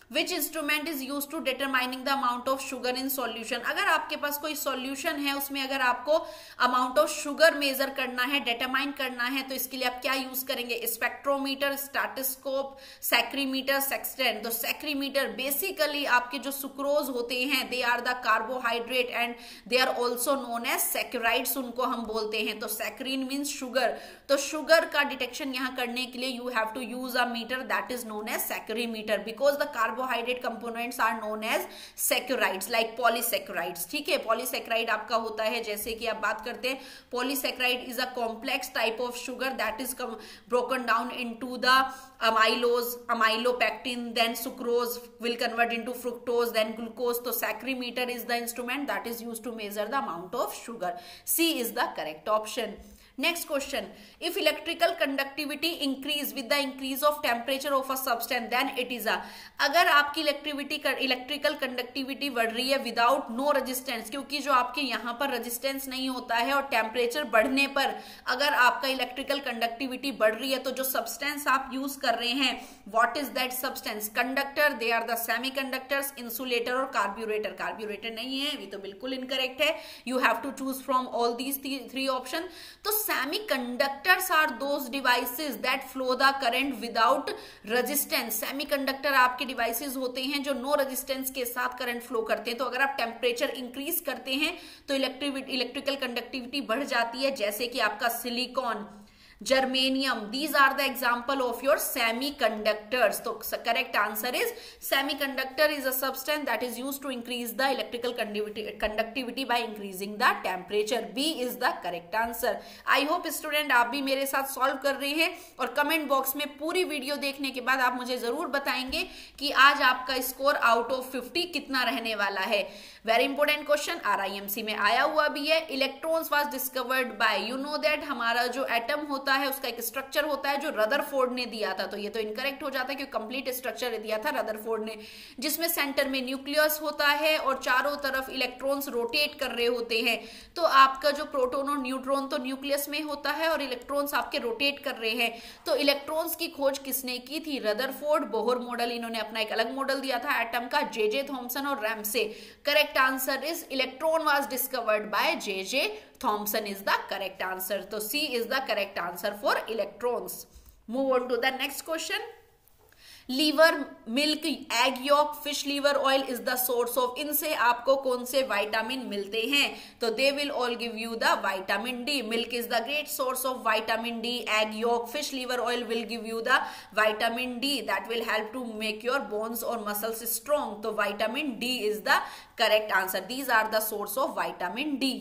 Which instrument is use to determining the amount of sugar in solution. अगर आपके पास कोई सॉल्यूशन है, उसमें अगर आपको अमाउंट ऑफ शुगर मेजर करना है, डिटरमाइन करना है, तो इसके लिए आप क्या यूज करेंगे? Spectrometer, stethoscope, saccharimeter, sextant. तो सैक्रीमीटर बेसिकली आपके जो सुक्रोज होते हैं, they are the carbohydrate and they are also known as saccharides, उनको हम बोलते हैं। तो सैक्रीन मीन्स शुगर। तो शुगर का डिटेक्शन यहां करने के लिए you have to use a meter that is known as saccharimeter, because the carbohydrate components are known as saccharides like polysaccharides. ठीक है, पॉलीसैकेराइड आपका होता है, जैसे कि आप बात करते हैं, polysaccharide is a complex type of sugar that is broken down into the amylose, amylopectin, then sucrose will convert into fructose, then glucose. So saccharimeter is the instrument that is used to measure the amount of sugar. C is the correct option. Next question, if electrical conductivity increase with the increase of temperature of a substance then it is a, अगर आपकी electrical conductivity बढ़ रही है without no resistance, क्योंकि जो आपके यहाँ पर रेजिस्टेंस नहीं होता है, और टेम्परेचर बढ़ने पर अगर आपका इलेक्ट्रिकल कंडक्टिविटी बढ़ रही है, तो जो सब्सटेंस आप यूज कर रहे हैं, what is that substance? Conductor, they are the semiconductors, insulator और कार्ब्यूरेटर। कार्ब्यूरेटर नहीं है, ये तो बिल्कुल इनकरेक्ट है। You have to choose from all these three option. तो semiconductors are those devices that flow the current without resistance. Semiconductor आपके devices होते हैं जो नो रेजिस्टेंस के साथ करंट फ्लो करते हैं। तो अगर आप टेम्परेचर इंक्रीज करते हैं तो इलेक्ट्रिकल कंडक्टिविटी बढ़ जाती है, जैसे कि आपका silicon, germanium, these are the example of your semiconductors. तो correct answer is semiconductor is a substance that is used to increase the electrical conductivity by increasing the temperature. B is the correct answer. I hope student आप भी मेरे साथ solve कर रहे हैं, और comment box में पूरी वीडियो देखने के बाद आप मुझे जरूर बताएंगे कि आज आपका स्कोर आउट ऑफ 50 कितना रहने वाला है। वेरी इंपॉर्टेंट क्वेश्चन RIMC में आया हुआ भी है। Electrons was discovered by, you know that हमारा जो एटम होता है उसका एक स्ट्रक्चर होता है जो रदरफोर्ड ने दिया था। तो ये तो इनकरेक्ट हो जाता है क्योंकि कंप्लीट स्ट्रक्चर दिया था रदरफोर्ड ने, जिसमें सेंटर में न्यूक्लियस होता है और चारों तरफ इलेक्ट्रॉन्स रोटेट कर रहे होते हैं। तो आपका जो प्रोटॉन और न्यूट्रॉन तो न्यूक्लियस में होता है और इलेक्ट्रॉन्स आपके रोटेट कर रहे हैं। तो इलेक्ट्रॉन्स की खोज किसने की थी? रदरफोर्ड। बोहर मॉडल, इन्होंने अपना एक अलग मॉडल दिया था एटम का, जे थॉमसन और Ramsay. Correct answer is electron was discovered by J Thomson is the correct answer. So C is the correct answer for electrons. Move on to the next question. Liver, milk, egg yolk, fish liver oil is the source of, इनसे आपको कौन से vitamin मिलते हैं? तो they will all give you the vitamin D. Milk is the great source of vitamin D, egg yolk, fish liver oil will give you the vitamin D that will help to make your bones और muscles strong. तो vitamin D is the correct answer. These are the source of vitamin D.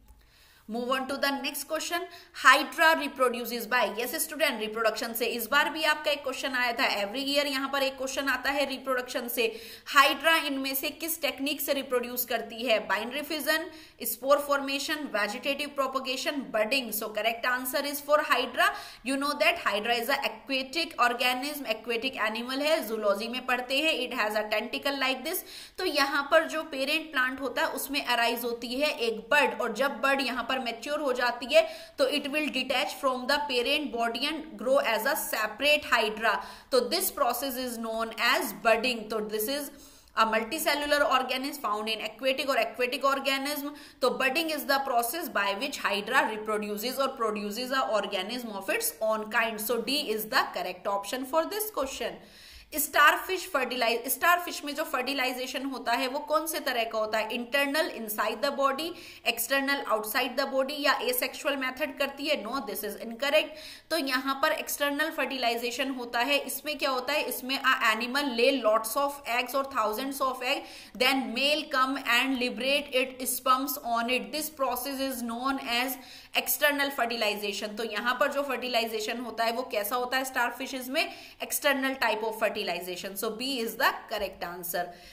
Move on to the next question, hydra reproduces by. Yes student, reproduction से इस बार भी आपका एक question आया था। Every year यहाँ पर एक क्वेश्चन आता है रिप्रोडक्शन से। हाइड्रा इनमें से किस टेक्निक से रिप्रोड्यूस करती है? Binary fission, spore formation, vegetative propagation, budding. So correct answer is for hydra. You know that hydra is a aquatic organism, aquatic animal है, जूलॉजी में पढ़ते हैं। It has a tentacle like this. तो यहाँ पर जो पेरेंट प्लांट होता है उसमें अराइज होती है एक बर्ड, और जब बर्ड यहाँ पर मैच्योर हो जाती है तो it will detach from the parent body and grow as a separate hydra. तो this process is known as budding. तो this is a multicellular organism found in aquatic or aquatic organism. So budding is the process by which hydra reproduces or produces a organism of its own kind. So D is the correct option for this question. Starfish fertilize, starfish में जो fertilisation होता है वो कौन से तरह का होता है? Internal inside the body, external outside the body, या एसेक्सुअल मेथड करती है? No, this is incorrect. तो यहाँ पर एक्सटर्नल फर्टिलाइजेशन होता है। इसमें क्या होता है? इसमें animal lay lots of eggs और thousands of egg, then male come and liberate it sperms on it. This process is known as external fertilization. तो यहाँ पर जो फर्टिलाइजेशन होता है वो कैसा होता है? स्टारफिशेज में external type of fertilization. So B is the correct answer.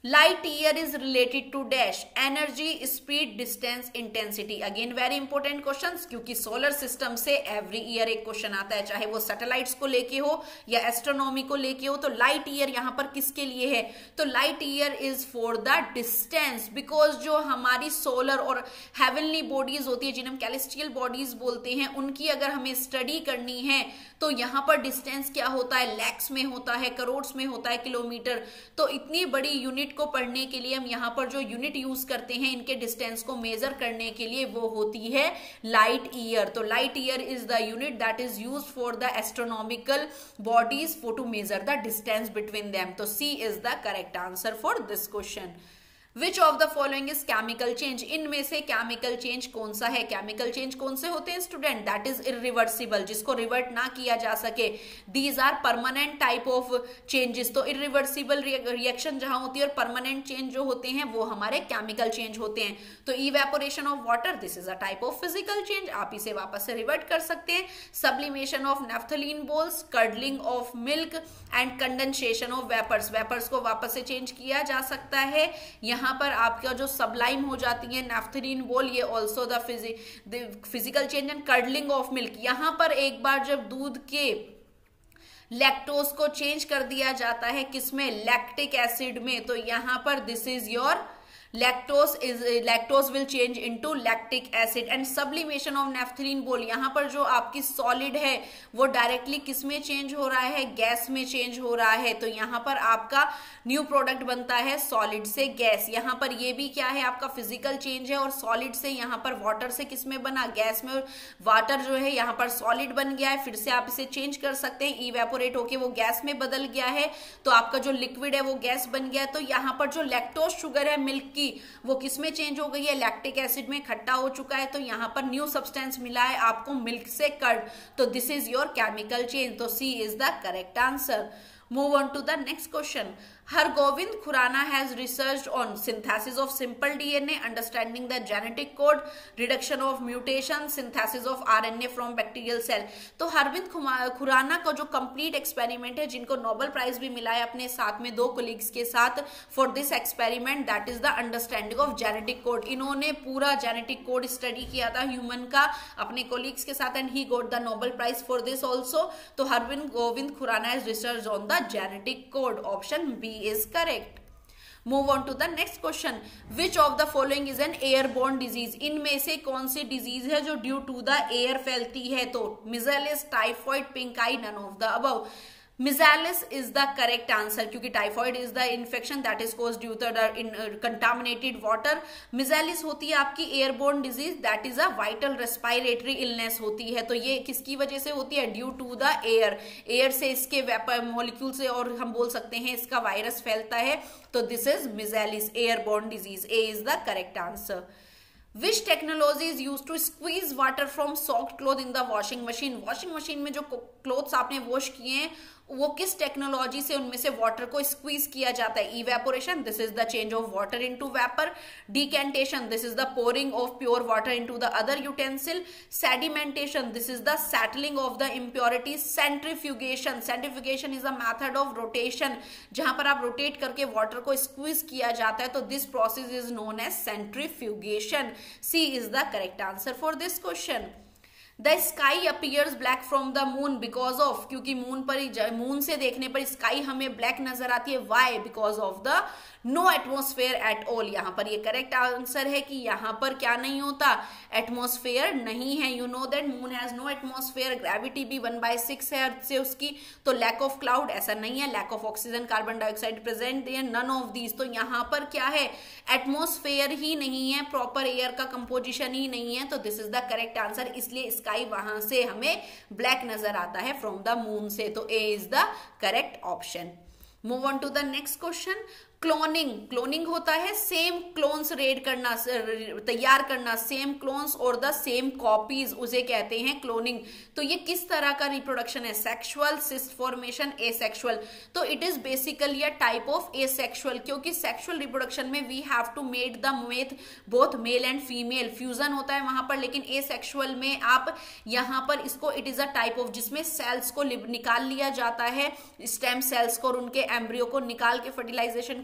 Light year is related to dash energy, speed, distance, intensity. Again very important questions, क्योंकि सोलर सिस्टम से एवरी ईयर एक क्वेश्चन आता है, चाहे वो सैटेलाइट्स को लेके हो या एस्ट्रोनॉमी को लेके हो। तो लाइट ईयर यहाँ पर किसके लिए है? तो light year is for the distance, because जो हमारी सोलर और हेवनली बॉडीज होती है, जिन्हें हम कैलेस्टियल बॉडीज बोलते हैं, उनकी अगर हमें स्टडी करनी है तो यहाँ पर डिस्टेंस क्या होता है? लैक्स में होता है, करोड्स में होता है, किलोमीटर। तो इतनी बड़ी यूनिट को पढ़ने के लिए हम यहाँ पर जो यूनिट यूज करते हैं इनके डिस्टेंस को मेजर करने के लिए, वो होती है लाइट ईयर। तो light year is the unit that is used for the astronomical bodies for to measure the distance between them. तो C is the correct answer for this question. Which of the following is chemical change? इनमें से chemical change कौन सा है? Chemical change कौन से होते हैं स्टूडेंट? दैट इज इरिवर्सिबल, जिसको रिवर्ट ना किया जा सके। These are permanent type of changes. तो इरिवर्सिबल रिएक्शन जहां होती है और परमानेंट चेंज जो होते हैं वो हमारे केमिकल चेंज होते हैं। तो evaporation of water, this is a type of physical change, आप इसे वापस से रिवर्ट कर सकते हैं। Sublimation of naphthalene balls, curdling of milk and condensation of vapours, vapours को वापस से चेंज किया जा सकता है। यहाँ पर आपका जो सबलाइम हो जाती है नेफ्थलीन बॉल, ये also the physical change. And curdling of milk, यहाँ पर एक बार जब दूध के लैक्टोज को चेंज कर दिया जाता है, किसमें? लैक्टिक एसिड में, तो यहाँ पर this is your lactose will change into lactic acid। And sublimation of naphthalene ball, यहाँ पर जो आपकी सॉलिड है वो डायरेक्टली किस में चेंज हो रहा है? गैस में चेंज हो रहा है। तो यहाँ पर आपका न्यू प्रोडक्ट बनता है सॉलिड से गैस। यहाँ पर ये भी क्या है? आपका फिजिकल चेंज है, और सॉलिड से यहाँ पर वाटर से किस में बना? गैस में। वाटर जो है यहाँ पर सॉलिड बन गया है, फिर से आप इसे चेंज कर सकते हैं, इवेपोरेट होके वो गैस में बदल गया है, तो आपका जो लिक्विड है वो गैस बन गया। तो यहाँ पर जो लैक्टोज शुगर है मिल्क की, वो किसमें चेंज हो गई है? लैक्टिक एसिड में इकट्ठा हो चुका है। तो यहाँ पर न्यू सब्सटेंस मिला है आपको मिल्क से, कर्ड। तो this is your chemical change. तो C is the correct answer. Move on to the next question. Hargobind Khurana has researched on synthesis of simple DNA, understanding the genetic code, reduction of mutation, synthesis of RNA from bacterial cell। तो हरविंद खुराना का जो complete experiment है, जिनको Nobel prize भी मिला है अपने साथ में 2 कोलीग्स के साथ for this experiment, that is the understanding of genetic code. इन्होंने पूरा जेनेटिक कोड स्टडी किया था ह्यूमन का अपने कोलीग्स के साथ, and he got the Nobel prize for this also. तो Harvind Govind Khorana has research on the genetic code, option B is correct। Move on to the next question. Which of the following is an airborne disease? इनमें से कौन सी disease है जो due to the air फैलती है? तो measles, typhoid, pink eye, none of the above. Measles is the correct answer, क्योंकि typhoid is the infection that is caused due to the contaminated water. Measles होती है आपकी airborne disease, that is a vital respiratory illness होती है। तो ये किसकी वजह से होती है? Due to the air, air से इसके वेपर मॉलिक्यूल से, और हम बोल सकते हैं इसका वायरस फैलता है। तो this is measles, airborne disease. A is the correct answer. Which technology is used to squeeze water from soaked cloth in the washing machine? Washing machine में जो क्लोथ्स आपने वॉश किए हैं, वो किस टेक्नोलॉजी से उनमें से वाटर को स्क्वीज किया जाता है? Evaporation, this is the change of water into vapour. Decantation, this is the pouring of pure water into the other utensil. Sedimentation, this is the settling of the impurities. Centrifugation, centrifugation is the method of rotation, जहां पर आप rotate करके water को squeeze किया जाता है। तो this process is known as centrifugation. C is the correct answer for this question. The sky appears black from the moon because of, क्योंकि मून से देखने पर स्काई हमें ब्लैक नजर आती है। Why? Because of the no atmosphere at all. यहाँ पर ये करेक्ट आंसर है कि यहाँ पर क्या नहीं होता? एटमोस्फेयर नहीं है। You know that moon has no atmosphere, gravity भी 1/6 है अर्थ से उसकी। तो लैक ऑफ क्लाउड, ऐसा नहीं है। Lack of oxygen, carbon dioxide present, none of these. तो यहाँ पर क्या है? एटमोस्फेयर ही नहीं है, प्रॉपर एयर का कंपोजिशन ही नहीं है। तो this is the correct answer, इसलिए स्काई वहां से हमें ब्लैक नजर आता है फ्रॉम द मून से। तो A is the correct option. Move on to the next question. Cloning, cloning होता है सेम क्लोन्स रेड करना, तैयार करना, सेम क्लोन्स और द सेम कॉपीज, उसे कहते हैं क्लोनिंग। तो ये किस तरह का रिप्रोडक्शन है? Sexual, cyst formation, asexual. तो it is basically a type of asexual, क्योंकि सेक्सुअल रिप्रोडक्शन में we have to made the meth both male and female, fusion होता है वहां पर। लेकिन एसेक्सुअल में आप यहाँ पर इसको, it is a type of जिसमें सेल्स को निकाल लिया जाता है, स्टेम सेल्स को और उनके एम्ब्रियो को निकाल के फर्टिलाइजेशन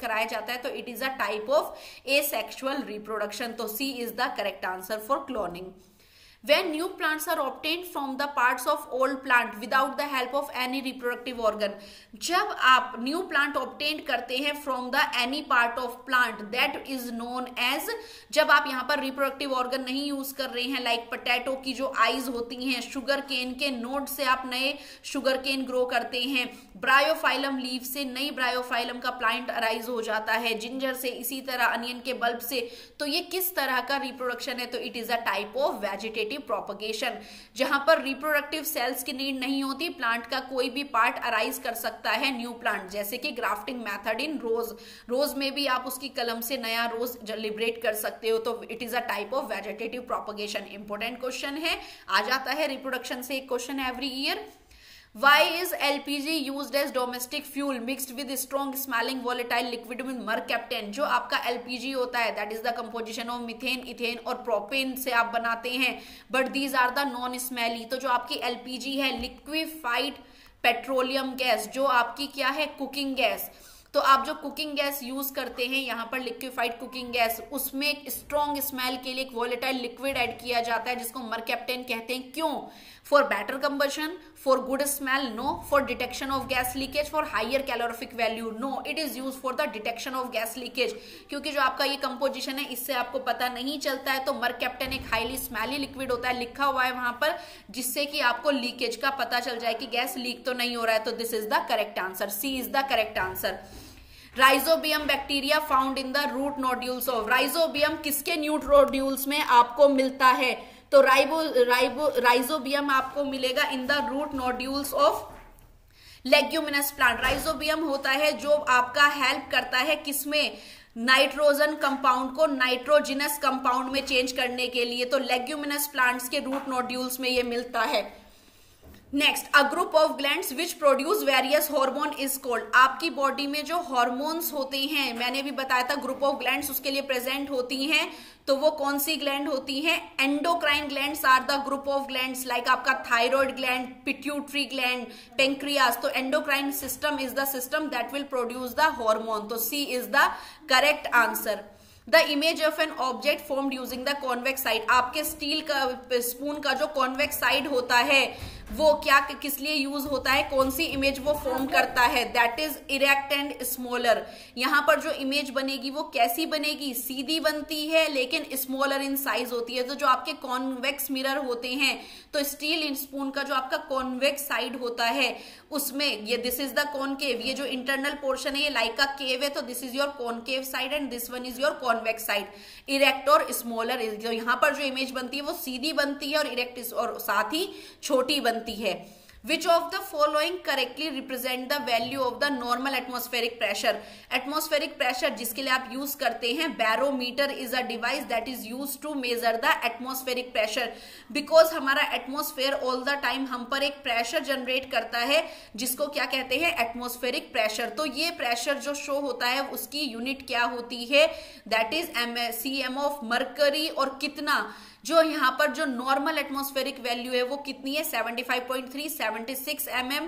कराया जाता है तो it is a type of asexual reproduction. तो C is the correct answer for cloning. When new plants are obtained from the parts of old plant without the help of any reproductive organ, जब आप new plant obtained करते हैं from the any part of plant, that is known as, जब आप यहाँ पर reproductive organ नहीं use कर रहे हैं, like potato की जो eyes होती हैं, sugar cane के node से आप नए sugar cane grow करते हैं, ब्रायोफाइलम लीव से नई ब्रायोफाइलम का प्लांट अराइज हो जाता है, जिंजर से, इसी तरह अनियन के बल्ब से। तो ये किस तरह का रिप्रोडक्शन है? तो it is a type of vegetative propagation, जहां पर रिप्रोडक्टिव सेल्स की नीड नहीं होती, प्लांट का कोई भी पार्ट अराइज कर सकता है न्यू प्लांट, जैसे कि ग्राफ्टिंग मेथड इन रोज। रोज में भी आप उसकी कलम से नया रोज लिबरेट कर सकते हो, तो it is a type of vegetative propagation. Important question है, आ जाता है रिप्रोडक्शन से एक question every year. Why is LPG used as domestic fuel mixed with strong smelling volatile liquid with mercaptan? जो आपका LPG होता है, that is the composition of methane, ethane और propane से आप बनाते हैं, but these are the non smelly। तो जो आपकी LPG है, liquefied petroleum gas, जो आपकी क्या है, कुकिंग गैस। तो आप जो कुकिंग गैस यूज करते हैं यहाँ पर लिक्विफाइड कुकिंग गैस, उसमें एक स्ट्रॉन्ग स्मेल के लिए एक वोलेटाइल लिक्विड ऐड किया जाता है जिसको मरकैप्टेन कहते हैं। क्यों? For better combustion, for good smell no, for detection of gas leakage, for higher calorific value no, it is use for the detection of gas leakage. क्योंकि जो आपका ये कंपोजिशन है इससे आपको पता नहीं चलता है, तो मरकैप्टेन एक हाईली स्मेली लिक्विड होता है, लिखा हुआ है वहां पर, जिससे कि आपको लीकेज का पता चल जाए कि गैस लीक तो नहीं हो रहा है। तो this is the correct answer, C is the correct answer. Rhizobium bacteria found in the root nodules of, rhizobium किसके न्यूट नोड्यूल्स में आपको मिलता है? तो राइजोबियम आपको मिलेगा in the root nodules of leguminous plant. Rhizobium होता है जो आपका हेल्प करता है किसमें? नाइट्रोजन कंपाउंड को नाइट्रोजिनस कंपाउंड में चेंज करने के लिए। तो लेग्यूमिनस प्लांट्स के रूट नोड्यूल्स में ये मिलता है। Next, a group of glands which produce various hormone is called. आपकी बॉडी में जो हार्मोन्स होते हैं, मैंने भी बताया था ग्रुप ऑफ ग्लैंड्स उसके लिए प्रेजेंट होती हैं, तो वो कौन सी ग्लैंड होती हैं? Endocrine glands are the group of glands, like आपका thyroid gland, pituitary gland, pancreas. तो endocrine system is the system that will produce the hormone. तो C is the correct answer. The image of an object formed using the convex side, आपके steel का spoon का जो convex side होता है वो क्या किस लिए यूज होता है? कौन सी इमेज वो फॉर्म करता है? That is erect and smaller. यहाँ पर जो इमेज बनेगी वो कैसी बनेगी? सीधी बनती है लेकिन स्मॉलर इन साइज होती है। तो जो आपके कॉन्वेक्स मिरर होते हैं, तो स्टील स्पून का जो आपका कॉन्वेक्स साइड होता है उसमें ये दिस इज द कॉनकेव, ये जो इंटरनल पोर्शन है ये लाइक अ केव है, तो this is your concave side and this one is your convex side. Erect और स्मॉलर, जो यहाँ पर जो इमेज बनती है वो सीधी बनती है और इरेक्ट और साथ ही छोटी बनती है। Which of the following correctly represent the value of the normal atmospheric pressure? Atmospheric pressure जिसके लिए आप यूज करते हैं, barometer is a device that is used to measure the atmospheric pressure, because हमारा एटमोस्फेयर all the time हम पर एक pressure generate करता है जिसको क्या कहते हैं? Atmospheric pressure. तो ये प्रेशर जो शो होता है उसकी यूनिट क्या होती है? That is cm of mercury. और कितना, जो यहाँ पर जो नॉर्मल एटमॉस्फेरिक वैल्यू है वो कितनी है? 75.3, 76 mm,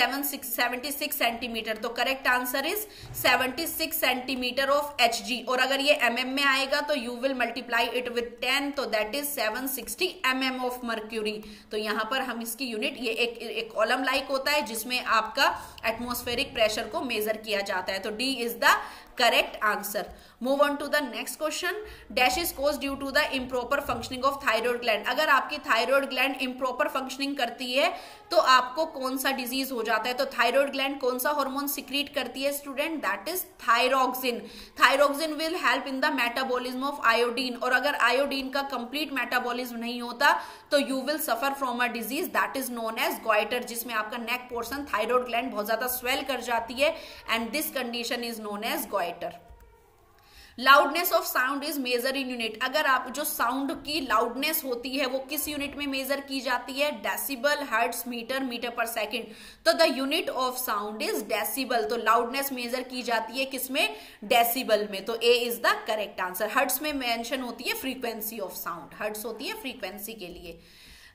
76 सेंटीमीटर। तो correct answer is 76 centimetre of Hg। और अगर ये mm में आएगा तो you will multiply it with 10, तो that is 760 mm of mercury. तो यहाँ पर हम इसकी यूनिट, ये एक कॉलम लाइक होता है जिसमें आपका एटमॉस्फेरिक प्रेशर को मेजर किया जाता है। तो D is the correct answer. Move on to the next question. Dash is caused due to the improper functioning of thyroid gland. अगर आपकी thyroid gland improper functioning करती है तो आपको कौन सा डिजीज हो जाता है? तो thyroid gland कौन सा हार्मोन सिक्रीट करती है student? That is thyroxine. Thyroxine will help in the metabolism of iodine, और अगर आयोडीन का कंप्लीट मेटाबॉलिज्म नहीं होता तो you will suffer from a disease that is known as goitre, जिसमें आपका नेक पोर्शन थायरोइड ग्लैंड बहुत ज्यादा स्वेल कर जाती है, and this condition is known as goitre. Loudness of sound is measure in unit. अगर आप जो साउंड की लाउडनेस होती है वो किस यूनिट में मेजर की जाती है? डेसिबल, हर्ट्ज, मीटर, मीटर पर सेकंड। तो the unit of sound is decibel. तो लाउडनेस मेजर की जाती है किसमें? डेसिबल में। तो A is the correct answer. Hertz में मेंशन होती है फ्रीक्वेंसी ऑफ साउंड, हर्ट्ज होती है फ्रीक्वेंसी के लिए।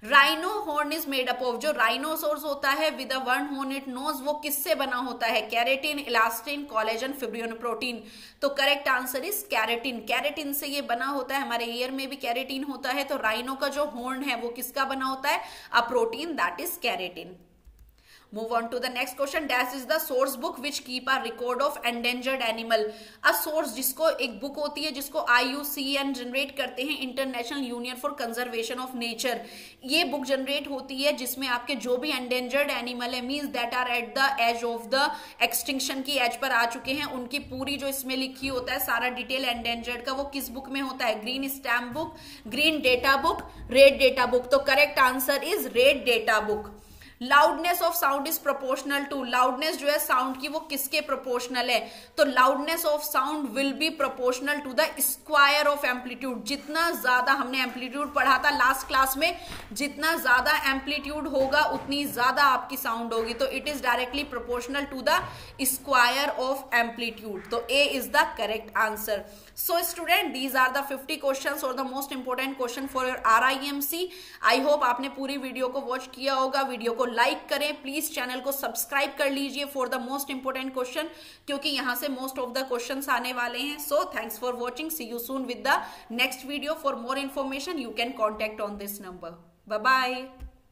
Rhino horn is made up of, जो राइनोसोर्स होता है with a one horn it nose, वो किससे बना होता है? Keratin, elastin, collagen, fibrin protein. तो correct answer is keratin. Keratin से ये बना होता है, हमारे ईयर में भी कैरेटिन होता है। तो राइनो का जो हॉर्न है वो किसका बना होता है? A protein, that is keratin. Move on to the next question. Dash is the source book which keep a record of endangered animal. A source, जिसको एक बुक होती है जिसको IUCN जनरेट करते हैं, international union for conservation of nature. ये book generate होती है जिसमें आपके जो भी एंडेंजर्ड एनिमल है, means that are at the edge of the extinction की एज पर आ चुके हैं, उनकी पूरी जो इसमें लिखी होता है सारा डिटेल एंडेंजर्ड का, वो किस बुक में होता है? Green stamp book, green data book, red data book. तो correct answer is red data book. Loudness of sound is proportional to, loudness जो है साउंड की वो किसके प्रोपोर्शनल है? तो loudness of sound will be proportional to the square of amplitude. जितना ज्यादा हमने एम्पलीट्यूड पढ़ा था लास्ट क्लास में, जितना ज्यादा एम्पलीट्यूड होगा उतनी ज्यादा आपकी साउंड होगी। तो it is directly proportional to the square of amplitude. तो A is the correct answer. So student, these are the 50 questions or the most important question for your RIMC. I hope आपने पूरी video को watch किया होगा। Video को like करें, please channel को subscribe कर लीजिए for the most important question, क्योंकि यहाँ से मोस्ट ऑफ द क्वेश्चंस आने वाले हैं। So thanks for watching, see you soon with the next video. For more information you can contact on this number. Bye bye.